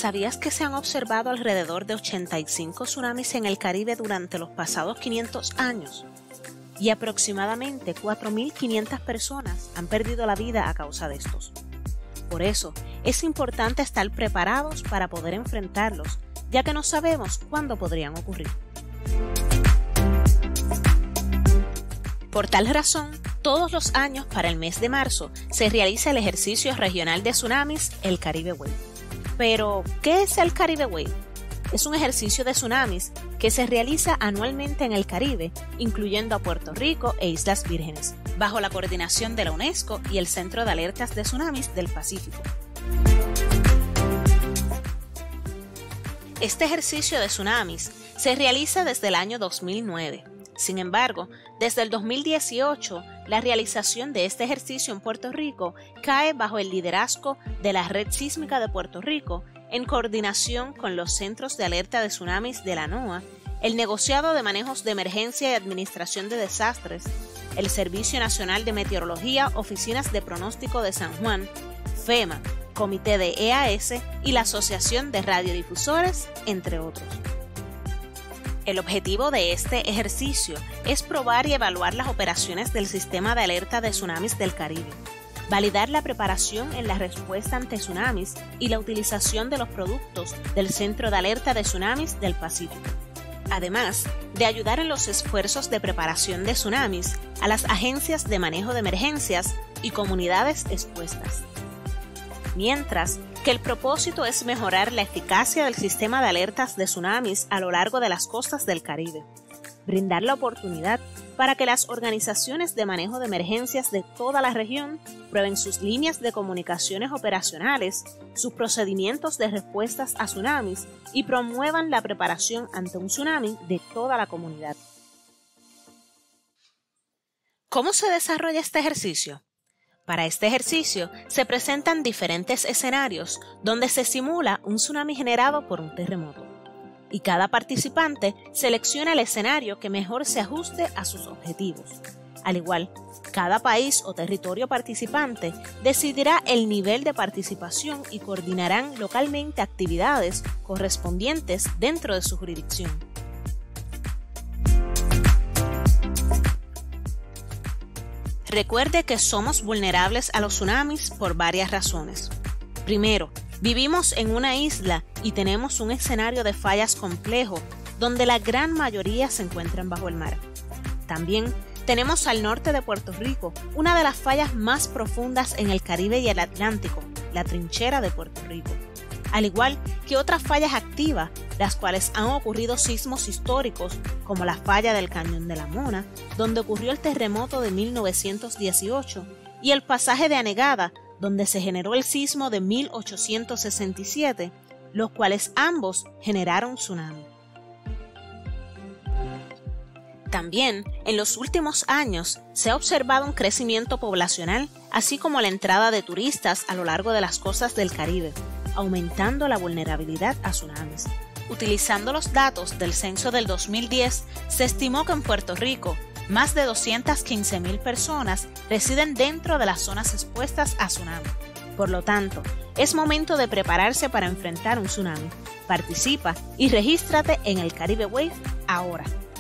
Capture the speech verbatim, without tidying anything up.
¿Sabías que se han observado alrededor de ochenta y cinco tsunamis en el Caribe durante los pasados quinientos años? Y aproximadamente cuatro mil quinientas personas han perdido la vida a causa de estos. Por eso, es importante estar preparados para poder enfrentarlos, ya que no sabemos cuándo podrían ocurrir. Por tal razón, todos los años para el mes de marzo se realiza el ejercicio regional de tsunamis, el Caribe Wave. Pero, ¿qué es el Caribe Wave? Es un ejercicio de tsunamis que se realiza anualmente en el Caribe, incluyendo a Puerto Rico e Islas Vírgenes, bajo la coordinación de la UNESCO y el Centro de Alertas de Tsunamis del Pacífico. Este ejercicio de tsunamis se realiza desde el año dos mil nueve. Sin embargo, desde el dos mil dieciocho, la realización de este ejercicio en Puerto Rico cae bajo el liderazgo de la Red Sísmica de Puerto Rico, en coordinación con los Centros de Alerta de Tsunamis de la NOAA, el Negociado de Manejos de Emergencia y Administración de Desastres, el Servicio Nacional de Meteorología, Oficinas de Pronóstico de San Juan, FEMA, Comité de E A S y la Asociación de Radiodifusores, entre otros. El objetivo de este ejercicio es probar y evaluar las operaciones del Sistema de Alerta de Tsunamis del Caribe, validar la preparación en la respuesta ante tsunamis y la utilización de los productos del Centro de Alerta de Tsunamis del Pacífico, además de ayudar en los esfuerzos de preparación de tsunamis a las agencias de manejo de emergencias y comunidades expuestas. Mientras que el propósito es mejorar la eficacia del sistema de alertas de tsunamis a lo largo de las costas del Caribe, brindar la oportunidad para que las organizaciones de manejo de emergencias de toda la región prueben sus líneas de comunicaciones operacionales, sus procedimientos de respuestas a tsunamis y promuevan la preparación ante un tsunami de toda la comunidad. ¿Cómo se desarrolla este ejercicio? Para este ejercicio se presentan diferentes escenarios donde se simula un tsunami generado por un terremoto, y cada participante selecciona el escenario que mejor se ajuste a sus objetivos. Al igual, cada país o territorio participante decidirá el nivel de participación y coordinarán localmente actividades correspondientes dentro de su jurisdicción. Recuerde que somos vulnerables a los tsunamis por varias razones. Primero, vivimos en una isla y tenemos un escenario de fallas complejo, donde la gran mayoría se encuentran bajo el mar. También tenemos al norte de Puerto Rico una de las fallas más profundas en el Caribe y el Atlántico, la Trinchera de Puerto Rico, al igual que otras fallas activas, las cuales han ocurrido sismos históricos, como la falla del Cañón de la Mona, donde ocurrió el terremoto de mil novecientos dieciocho, y el pasaje de Anegada, donde se generó el sismo de mil ochocientos sesenta y siete, los cuales ambos generaron tsunami. También, en los últimos años, se ha observado un crecimiento poblacional, así como la entrada de turistas a lo largo de las costas del Caribe, aumentando la vulnerabilidad a tsunamis. Utilizando los datos del censo del dos mil diez, se estimó que en Puerto Rico, más de doscientas quince mil personas residen dentro de las zonas expuestas a tsunami. Por lo tanto, es momento de prepararse para enfrentar un tsunami. Participa y regístrate en el Caribe Wave ahora.